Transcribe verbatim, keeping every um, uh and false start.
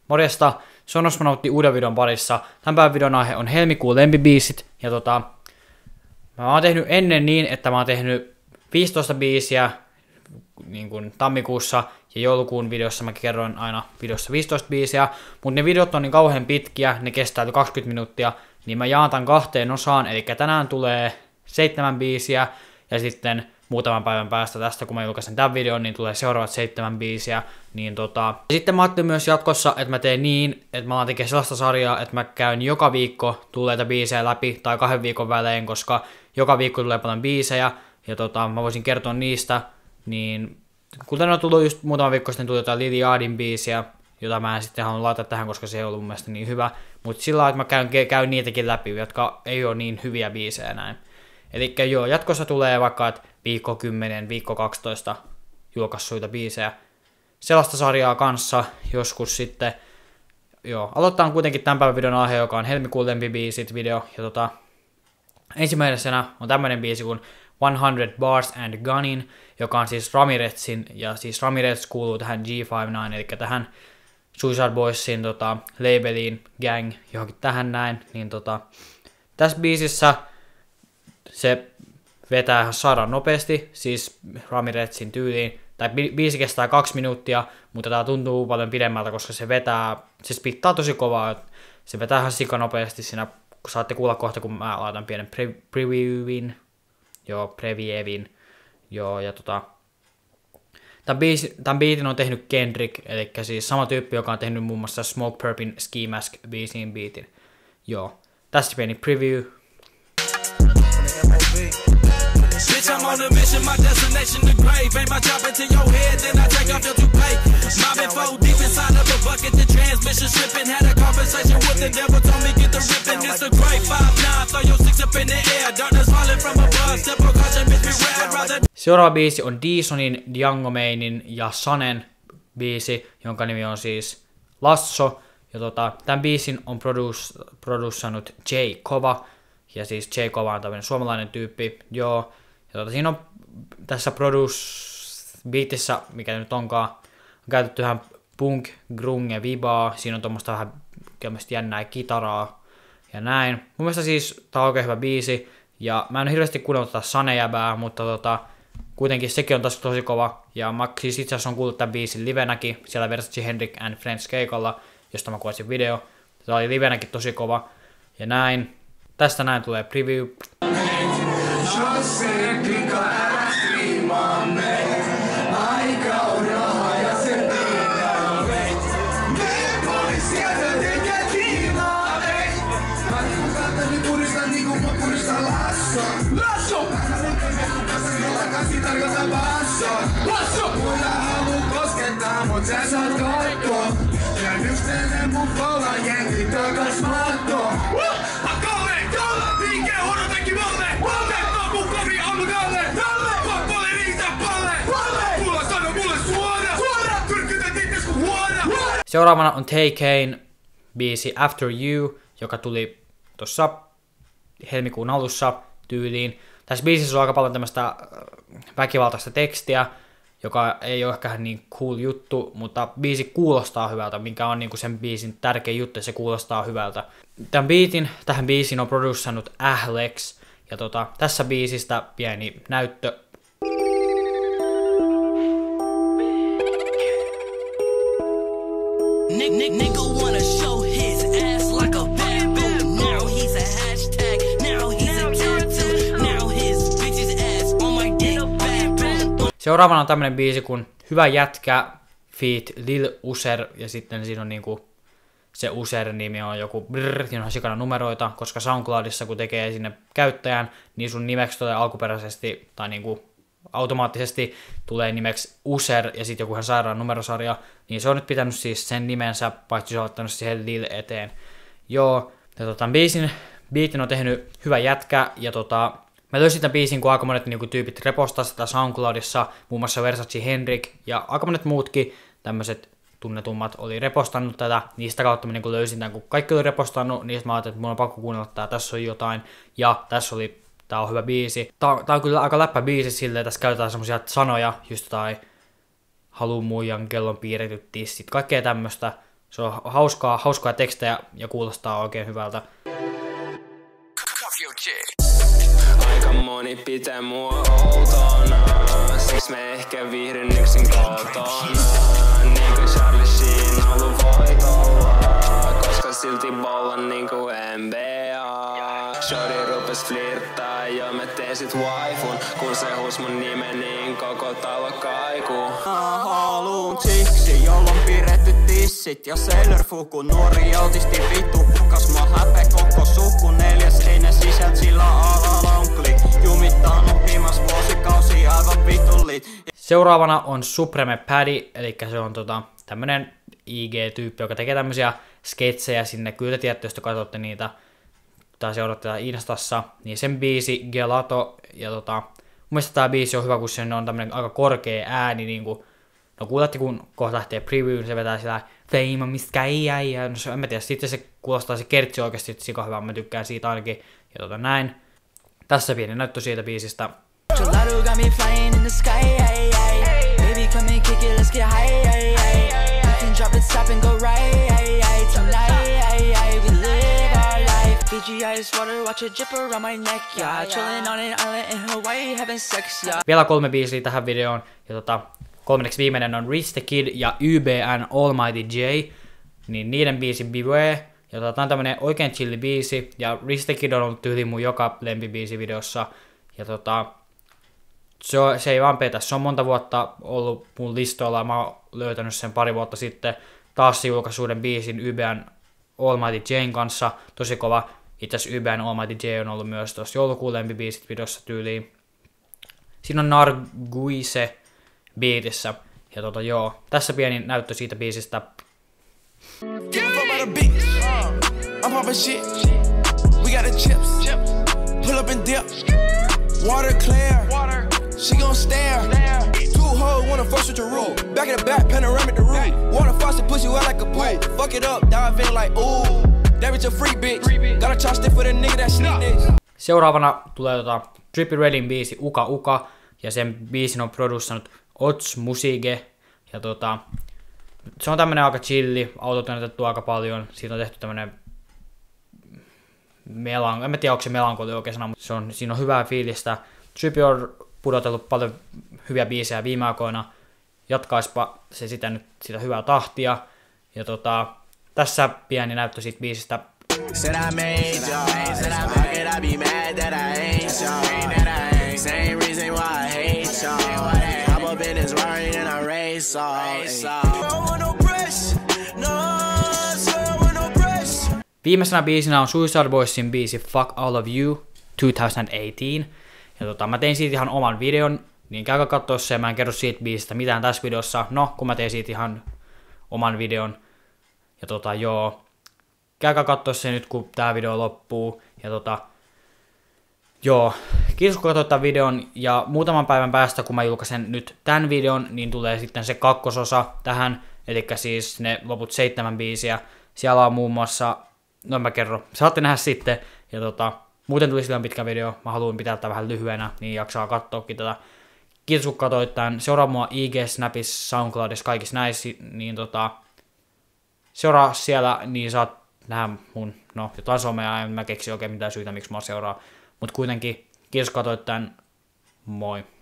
Morjesta, se on Osmonautti uuden videon parissa. Tämän päivän videon aihe on helmikuun lempibiisit. Ja tota, mä oon tehnyt ennen niin, että mä oon tehnyt viisitoista biisiä niin kuin tammikuussa. Ja joulukuun videossa mä kerroin aina videossa viisitoista biisiä. Mutta ne videot on niin kauhean pitkiä, ne kestää yli kaksikymmentä minuuttia. Niin mä jaan tämän kahteen osaan, eli tänään tulee seitsemän biisiä. Ja sitten muutaman päivän päästä tästä, kun mä julkaisen tämän videon, niin tulee seuraavat seitsemän biisiä. Niin tota... Ja sitten mä ajattelin myös jatkossa, että mä teen niin, että mä alan tekemään sellaista sarjaa, että mä käyn joka viikko tulleita biisejä läpi, tai kahden viikon välein, koska joka viikko tulee paljon biisejä, ja tota, mä voisin kertoa niistä, niin... Kuten on tullut just muutama viikko sitten tuli jotain Lil Yachtin biisiä, jota mä en sitten halunnut laittaa tähän, koska se ei ollut mun mielestä niin hyvä. Mutta sillä lailla, että mä käyn, käyn niitäkin läpi, jotka ei ole niin hyviä biisejä näin. Elikkä joo, jatkossa tulee vaikka, että viikko kymmenen, viikko kaksitoista julkaissuita biisejä. Sellaista sarjaa kanssa joskus sitten. Joo, aloitetaan kuitenkin tämän päivän videon aihe, joka on helmikuun lempibiisit video. Ja tota, ensimmäisenä on tämmönen biisi kuin one hundred Bars and Gunnin, joka on siis Ramirezin, ja siis Ramirez kuuluu tähän G viisikymmentäyhdeksän, eli tähän Suicide Boysin tota, labeliin, gang, johonkin tähän näin. Niin tota, tässä biisissä se vetää ihan saadaan nopeasti, siis Ramirezin tyyliin. Tai biisi kestää kaksi minuuttia, mutta tää tuntuu paljon pidemmältä, koska se vetää, se spittaa tosi kovaa. Se vetää ihan sikanopeasti siinä, kun saatte kuulla kohta, kun mä laitan pienen pre- previewin. Joo, previewin. Joo, ja tota... Tämän, biisi, tämän biitin on tehnyt Kendrick, eli siis sama tyyppi, joka on tehnyt muun muassa Smoke Purpin Ski Mask biisiin biitin. Joo, tässä pieni preview. Bitch, I'm on a mission, my destination the grave. Aim my chop into your head, then I take off your toupee. Mobbing four deep inside of a bucket, the transmission slipping. Had a conversation with the devil, told me get the ripping. It's a great five nine, throw your six up in the air. Darkness falling from above, simple caution, bitch, be rad, rather... Seuraava biisi on Deesonin, Django Mainin ja Sanen biisi, jonka nimi on siis Lasso. Ja tota, tämän biisin on produs, produssannut J Kova. Ja siis J Kova on tämmöinen suomalainen tyyppi, joo. Ja tuota, siinä on tässä produce-biitissä, mikä nyt onkaan, on käytetty ihan punk, grunge, vibaa. Siinä on tuommoista vähän jännää kitaraa ja näin. Mun mielestä siis tää on oikein hyvä biisi. Ja mä en ole hirveästi kuunnellut tätä Sanejäbää, mutta tota, kuitenkin sekin on taas tosi kova. Ja mä siis itse asiassa on kuullut tämän biisin livenäkin, siellä Versace Hendrik and Friends keikalla, josta mä kuvasin video. Tää oli livenäkin tosi kova. Ja näin. Tästä näin tulee preview. Seuraavana on Tay Kane biisi After You, joka tuli tuossa helmikuun alussa tyyliin. Tässä biisissä on aika paljon tämmöistä väkivaltaista tekstiä, joka ei ole ehkä niin cool juttu, mutta biisi kuulostaa hyvältä, mikä on niinku sen biisin tärkein juttu, että se kuulostaa hyvältä. Tämän biitin, tähän biisiin on produssannut Ahlex, ja tota, tässä biisistä pieni näyttö. Nick, Nick, nigga wanna show his ass like a baboon. Now he's a hashtag, now he's a tattoo. Now his bitch's ass on my dick baboon. Seuraavana on tämmönen biisi kuin Hyvä jätkä feat Lil User, ja sitten siinä on niinku se User-nimi on joku brrr, siinä on sikana numeroita, koska SoundCloudissa kun tekee sinne käyttäjän, niin sun nimeksi tulee alkuperäisesti tai niinku automaattisesti tulee nimeksi User ja sitten joku ihan sairaan numerosarja, niin se on nyt pitänyt siis sen nimensä, paitsi se on ottanut siihen Lil eteen. Joo, ja tota, biisin, biitin on tehnyt Hyvä jätkä, ja tota, mä löysin tämän biisin, kun aika monet niinku, tyypit repostaa sitä SoundCloudissa, muun muassa Versace Hendrik, ja aika monet muutkin tämmöiset tunnetummat oli repostannut tätä, niistä kautta mä niinku löysin tämän, kun kaikki oli repostannut, niin mä ajattelin, että mun on pakko kuunnella tää, tässä on jotain, ja tässä oli, tää on hyvä biisi. Tää, tää on kyllä aika läppä biisi silleen, tässä käytetään semmosia sanoja, just jotain haluu muijan kellon piirretyt tissit, kaikkea tämmöstä, Se on hauskaa, hauskaa tekstejä ja kuulostaa oikein hyvältä. Aika moni pitää mua outona, siksi me ehkä viihdyn yksin kotona. Niinku Charlie Sheen ollut voitolla, koska silti ballan niinku N B A. Shorty rupes flirttaa ja mä teen sit waifun, kun se huus mun nimen niin koko talo kaikuu. Haluun siksi, jolla on piirretty tissit ja Sailor Fuku, nuori autisti vittu. Kas mä häpe koko suku, neljäs seinä sisältä sillä alalla on klik. Jumittanut pimas vuosikausi aivan vitullit. Seuraavana on Supreme Paddy, eli se on tota, tämmönen I G-tyyppi, joka tekee tämmösiä sketsejä sinne. Kyllä te tiedätte, jos te katsotte niitä tai seuraatte tätä Instassa, niin sen biisi Gelato, ja tota, mun mielestä tää biisi on hyvä, kun se on tämmönen aika korkea ääni, niinku, no kuulette, kun kohta lähtee preview, se vetää sillä Fame on mistä ei, ja no se, en mä tiedä, sitten se kuulostaa se kertsi oikeesti sika hyvä, mä tykkään siitä ainakin, ja tota näin. Tässä pieni näyttö siitä biisistä. Vielä kolme biisiä tähän videoon, ja tota, kolmanneksi viimeinen on Rich the Kid ja Y B N Almighty J, niin niiden biisi Beware, ja tota, tää on tämmönen oikein chilli biisi, ja Rich the Kid on ollut tyyli mun joka lempibiisi videossa, ja tota, se, on, se ei vaan petä, se on monta vuotta ollut mun listoilla, mä oon löytänyt sen pari vuotta sitten, taas se julkaisuuden biisin Y B N Almighty Jn kanssa, tosi kova. Itse asiassa Y B N Almighty J on ollut myös tuossa joulukuun lempibiisit videossa tyyliin. Siinä on Narguise biitissä. Ja tota joo, tässä pieni näyttö siitä biisistä. Seuraavana tulee tota Trippie Reddin biisi Uka Uka, ja sen biisin on produssannut Ots Musige, ja tota, se on tämmönen aika chilli, autot on otettu aika paljon, siitä on tehty tämmönen melan, en mä tiedä onko se melankoli oikein sana, mutta se on, siinä on hyvää fiilistä. Trippie on pudotellut paljon hyviä biisejä viime aikoina, jatkaispa se sitä nyt sitä hyvää tahtia, ja tota, tässä pieni näyttö siitä biisistä. Said I made y'all, said I fuck it, I be mad that I ain't y'all. Same reason why I hate y'all. I'm up in this Rari and I race all. Viimeisenä biisinä on Suicide Boysin biisi Fuck All of You kaksituhattakahdeksantoista. Ja tota, mä tein siitä ihan oman videon, niin käykää kattoo se, mä en kerro siitä biisistä mitään tässä videossa. No, kun mä tein siitä ihan oman videon. Ja tota, joo. Käykää kattoo se nyt, kun tää video loppuu. Ja tota, joo. Kiitos, kun katsoit tämän videon. Ja muutaman päivän päästä, kun mä julkaisen nyt tämän videon, niin tulee sitten se kakkososa tähän. Eli siis ne loput seitsemän biisiä. Siellä on muun muassa, no mä kerron, saatte nähdä sitten. Ja tota, muuten tuli silloin pitkä video. Mä haluan pitää tätä vähän lyhyenä, niin jaksaa katsoakin tätä. Kiitos, kun katsoit tämän. Seuraa mua I G, Snapissa, SoundCloudissa, kaikissa näissä. Niin tota, seuraa siellä, niin saat nähdä mun, no jotain somea, en mä keksi oikein mitään syytä, miksi mä seuraa. Mut kuitenkin, kiitos katsoit tän, moi.